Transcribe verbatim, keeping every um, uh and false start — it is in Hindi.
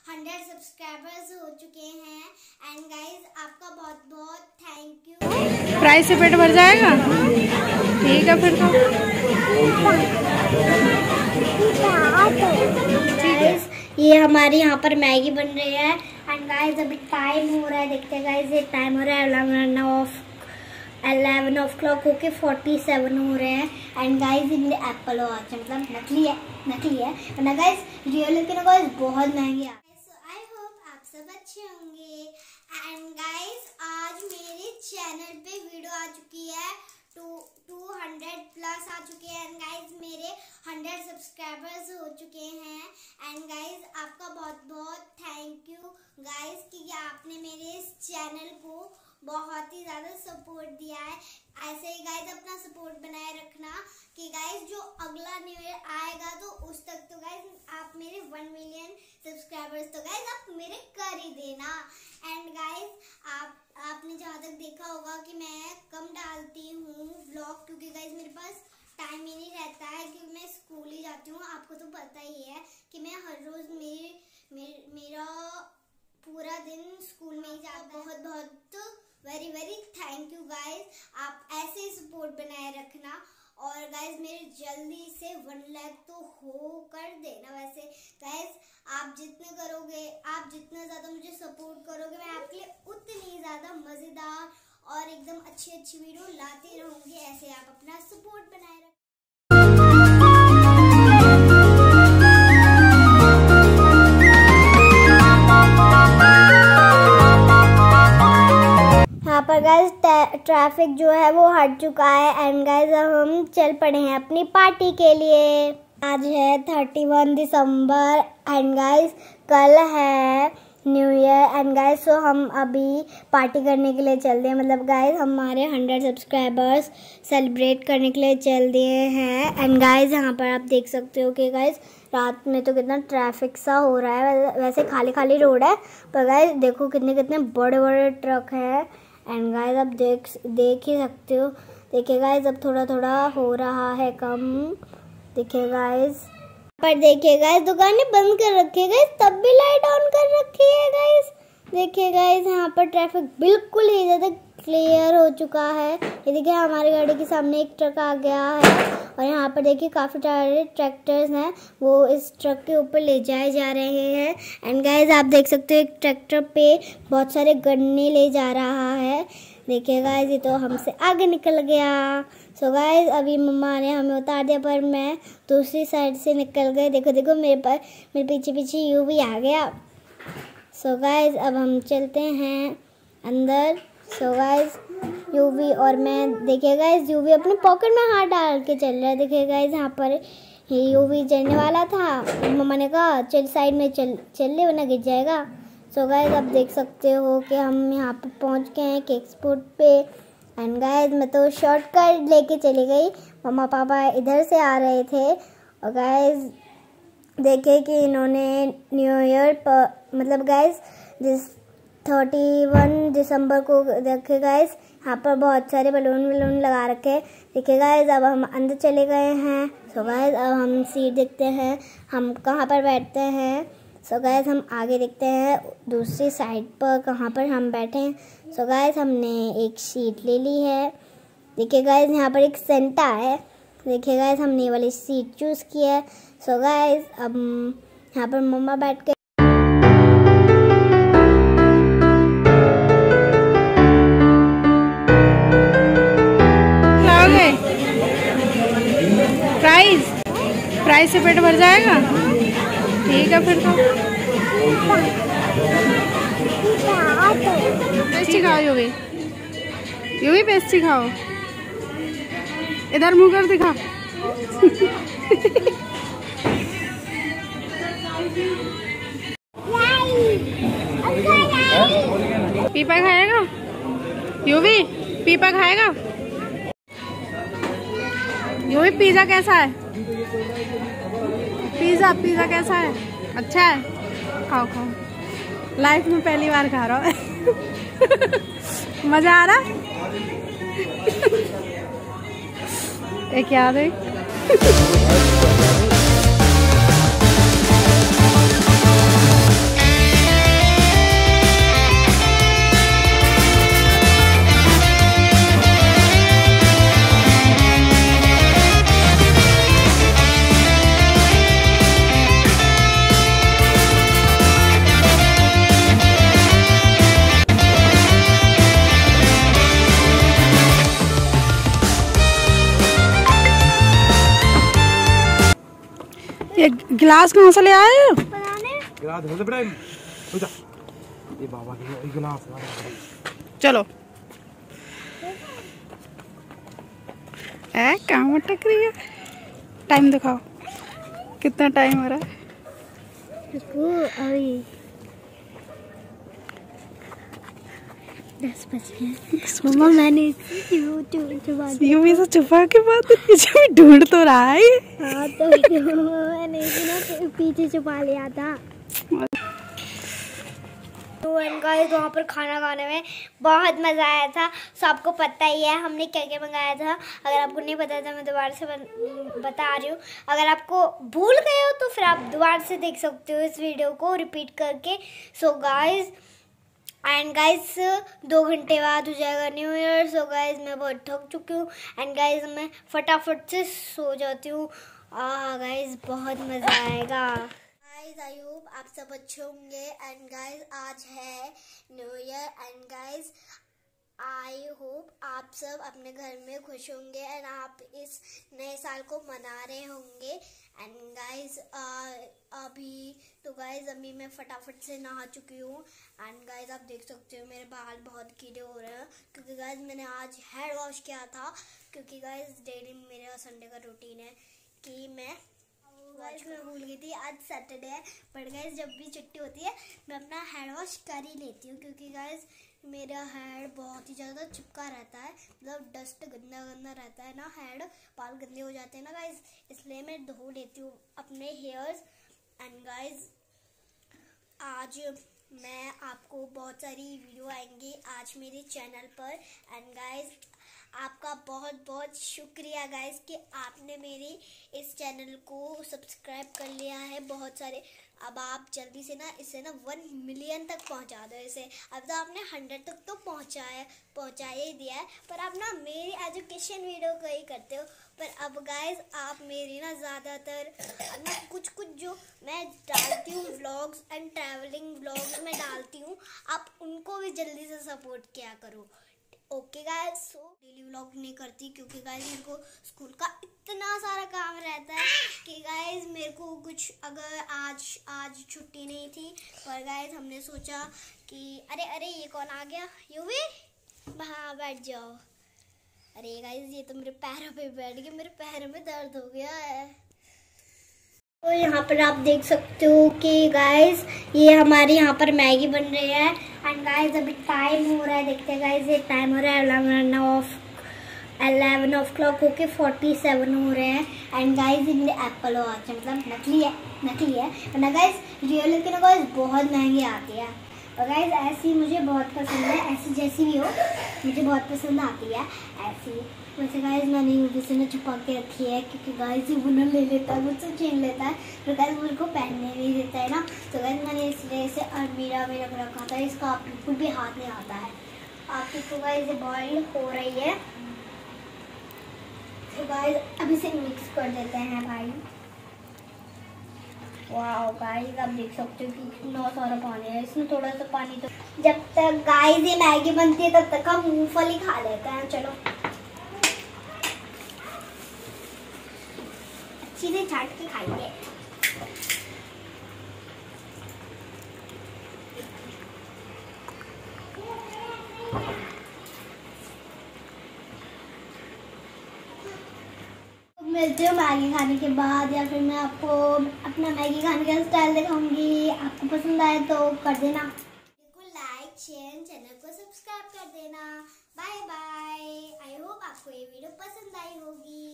हंड्रेड सब्सक्राइबर्स हो चुके हैं एंड गाइज आपका बहुत बहुत थैंक यू। प्राइस से पेट भर जाएगा। ठीक है फिर तो गाइज ये हमारी यहाँ पर मैगी बन रही है एंड गाइज अभी टाइम हो रहा है, देखते हैं गाइज ये टाइम हो रहा है eleven of eleven of clock होके फोर्टी सेवन हो रहे हैं एंड गाइज इनमें एप्पल वॉच मतलब नकली है नकली है वरना गाइज रियल लेकिन गाइज बहुत महंगी है। आई होप आप सब अच्छे होंगे एंड गाइज आज मेरे चैनल पे वीडियो आ चुकी है टू टू हंड्रेड प्लस आ चुके हैं एंड गाइज मेरे हंड्रेड सब्सक्राइबर्स हो चुके हैं एंड गाइज आपका बहुत बहुत थैंक यू गाइज कि आपने मेरे इस चैनल को बहुत ही ज़्यादा सपोर्ट दिया है। ऐसे ही गाइज अपना सपोर्ट बनाए रखना कि गाइज जो अगला न्यू ईयर आएगा तो उस तक तो गाइज आप मेरे वन मिलियन सब्सक्राइबर्स तो गाइज आप मेरे कर ही देना। एंड गाइज आप आपने जहाँ तक देखा होगा कि मैं कम डालती हूँ व्लॉग क्योंकि गाइज मेरे पास टाइम ही नहीं रहता है क्योंकि मैं स्कूल ही जाती हूँ। आपको तो पता ही है कि मैं हर रोज़ मेरे मेर, मेरा पूरा दिन स्कूल में ही जाता। बहुत बहुत very very thank you guys, आप ऐसे ही सपोर्ट बनाए रखना और गाइज मेरे जल्दी से वन लाख तो हो कर देना। वैसे गाइज आप जितने करोगे, आप जितना ज़्यादा मुझे सपोर्ट करोगे मैं आपके लिए उतनी ज़्यादा मज़ेदार और एकदम अच्छी अच्छी वीडियो लाती रहूँगी। ऐसे आप अपना सपोर्ट बनाए रखें। यहाँ पर गाइज ट्रैफिक जो है वो हट चुका है एंड गाइज अब हम चल पड़े हैं अपनी पार्टी के लिए। आज है थर्टी वन दिसंबर एंड गाइज कल है new year and guys so हम अभी पार्टी करने के लिए चल दिए मतलब गाइज हमारे हंड्रेड सब्सक्राइबर्स सेलिब्रेट करने के लिए चल दिए हैं एंड गाइज यहाँ पर आप देख सकते हो कि गाइज रात में तो कितना ट्रैफिक सा हो रहा है। वैसे खाली खाली रोड है पर गाइज देखो कितने कितने बड़े बड़े ट्रक है एंड गाइज आप देख देख ही सकते हो। देखिए गाइज अब थोड़ा थोड़ा हो रहा है कम। देखिए गाइज पर देखिए गाइज दुकानें बंद कर रखी है गाइज तब भी लाइट ऑन कर रखी है गाइज। देखिए गाइज यहाँ पर ट्रैफिक बिल्कुल ही ज़्यादा क्लियर हो चुका है। ये देखिए हमारी गाड़ी के सामने एक ट्रक आ गया है और यहाँ पर देखिए काफ़ी सारे ट्रैक्टर्स हैं वो इस ट्रक के ऊपर ले जाए जा रहे हैं एंड गाइज आप देख सकते हो एक ट्रैक्टर पे बहुत सारे गन्ने ले जा रहा है। देखिए गाइज ये तो हमसे आगे निकल गया। सो गाइज अभी मम्मा ने हमें उतार दिया पर मैं दूसरी साइड से निकल गई। देखो देखो मेरे पर मेरे पीछे पीछे यू भी आ गया। सो गाइज अब हम चलते हैं अंदर। सो गाइज यूवी और मैं देखिए गाइज यूवी अपने पॉकेट में हाथ डाल के चल रहा है। देखिए गाइज यहाँ पर ये यूवी चलने वाला था, मम्मा ने कहा चल साइड में चल चल ले वरना गिर जाएगा। सो गाइज आप देख सकते हो कि हम यहाँ पर पहुँच गए हैं केक स्पॉट पे एंड गाइज मैं तो शॉर्टकट लेके चली गई, मम्मा पापा इधर से आ रहे थे और गाइज देखिए कि इन्होंने न्यू ईयर पर मतलब गाइज जिस थर्टी वन दिसंबर को देखे गाइज यहाँ पर बहुत सारे बलून वलून लगा रखे हैं। देखिए गाइज अब हम अंदर चले गए हैं। सो गाइज अब हम सीट देखते हैं हम कहाँ पर बैठते हैं। सो गाइज हम आगे देखते हैं दूसरी साइड पर कहाँ पर हम बैठे हैं। सो गाइज हमने एक सीट ले ली है। देखिए गाइज यहाँ पर एक सेंटा है। देखिए गाइज हमने ये वाली सीट चूज़ की है। सो गाइज अब यहाँ पर मम्मा बैठ के प्राइस प्राइस से पेट भर जाएगा। ठीक है फिर तो पेस्ट्री खाओ यूवी यूवी पेस्ट्री खाओ। इधर मुंह कर दिखा। पीपा खाएगा यूवी पीपा खाएगा। यूवी पिज़्ज़ा कैसा है? पिज़्ज़ा पिज़्ज़ा कैसा है? अच्छा है, खाओ खाओ। लाइफ में पहली बार खा रहा हूँ। मज़ा आ रहा? एक याद है। गिलास कहाँ से ले आए हो? गिलास घर से बड़ा ये बाबा की गिलास। चलो ए कहाँ अटक रही है? टाइम दिखाओ कितना टाइम हो रहा है। अभी दस बजे मम्मा मैंने यूवी से छुपा के बात पीछे ढूंढ तो रहा है। हाँ तो मैंने ना पीछे छुपा लिया था। तो गाइस वहाँ पर खाना खाने में बहुत मज़ा आया था। सबको पता ही है हमने क्या क्या मंगाया था। अगर आपको नहीं पता था मैं दोबारा से बता रही हूँ। अगर आपको भूल गए हो तो फिर आप दोबारा से देख सकते हो इस वीडियो को रिपीट करके। सो गाइस एंड गाइस दो घंटे बाद हो जाएगा न्यू ईयर। सो गाइस मैं बहुत थक चुकी हूँ एंड गाइस मैं फटाफट से सो जाती हूँ। आ गाइस बहुत मज़ा आएगा। गाइस आई होप आप सब अच्छे होंगे एंड गाइस आज है new year and guys I hope आप सब अपने घर में खुश होंगे एंड आप इस नए साल को मना रहे होंगे एंड गाइस अभी तो गाइस अभी मैं फटाफट से नहा चुकी हूँ एंड गाइस आप देख सकते हो मेरे बाल बहुत गीले हो रहे हैं क्योंकि गाइस मैंने आज हेयर वॉश किया था। क्योंकि गाइस डेली मेरा संडे का रूटीन है कि मैं वॉश में भूल गई थी। आज सैटरडे है बट गाइस जब भी छुट्टी होती है मैं अपना हेयर वॉश कर ही लेती हूँ क्योंकि गाइस मेरा हेयर बहुत ही ज़्यादा चिपका रहता है, मतलब डस्ट गंदा गंदा रहता है ना, हेयर बाल गंदे हो जाते हैं ना गाइस, इसलिए मैं धो लेती हूँ अपने हेयर्स। एंड गाइस आज मैं आपको बहुत सारी वीडियो आएंगी आज मेरे चैनल पर एंड गाइस आपका बहुत बहुत शुक्रिया गाइस कि आपने मेरी इस चैनल को सब्सक्राइब कर लिया है बहुत सारे। अब आप जल्दी से ना इसे ना वन मिलियन तक पहुंचा दो इसे। अब तो आपने हंड्रेड तक तो पहुंचाया पहुंचा ही दिया है पर आप ना मेरी एजुकेशन वीडियो को ही करते हो। पर अब गाइस आप मेरी ना ज़्यादातर ना कुछ कुछ जो मैं डालती हूँ व्लॉग्स एंड ट्रैवलिंग व्लॉग्स में डालती हूँ आप उनको भी जल्दी से सपोर्ट किया करो। Okay guys so daily vlog नहीं करती क्योंकि गाइस मेरे को स्कूल का इतना सारा काम रहता है कि गाइस मेरे को कुछ अगर आज आज छुट्टी नहीं थी पर गाइस हमने सोचा कि अरे अरे ये कौन आ गया यूवी हाँ बैठ जाओ। अरे गाइस ये तो मेरे पैरों पे बैठ गया, मेरे पैरों में दर्द हो गया है। तो यहाँ पर आप देख सकते हो कि गाइस ये हमारी यहाँ पर मैगी बन रही है एंड गाइस अभी टाइम हो रहा है, देखते हैं गाइस ये टाइम हो रहा है eleven of eleven of clock होके फोर्टी सेवन हो रहे हैं एंड गाइस इनमें एप्पल वॉच है, मतलब नकली है नकली है वरना गाइस रियल के ना गाइस बहुत महंगी आती है और गाइस ऐसी मुझे बहुत पसंद है, ऐसी जैसी भी हो मुझे बहुत पसंद आती है ऐसी। वैसे गाइस मैंने यूवी से ना छुपा के रखी है क्योंकि गाइस ये बुना ले लेता है मुझसे छीन लेता है तो गाइस मुझे को पहनने नहीं देता है ना, तो गाइस मैंने इसलिए इसे अलमीरा में रख रखा था, इसका आप बिल्कुल भी हाथ नहीं आता है। आपकी तो गाइस ये बॉईल हो रही है तो गाइस अभी से मिक्स कर देते हैं भाई। वाओ गाइस आप देख सकते हो कि कितना सारा पानी है इसमें, थोड़ा सा पानी तो जब तक गाइस ये मैगी बनती है तब तक हम मूंगफली खा लेते हैं। चलो अच्छी से चाट के खाइए। मिलते हो मैगी खाने के बाद या फिर मैं आपको अपना मैगी खाने का स्टाइल दिखाऊंगी। आपको पसंद आए तो कर देना, लाइक शेयर चैनल को सब्सक्राइब कर देना। Bye bye. आई होप आपको ये वीडियो पसंद आई होगी।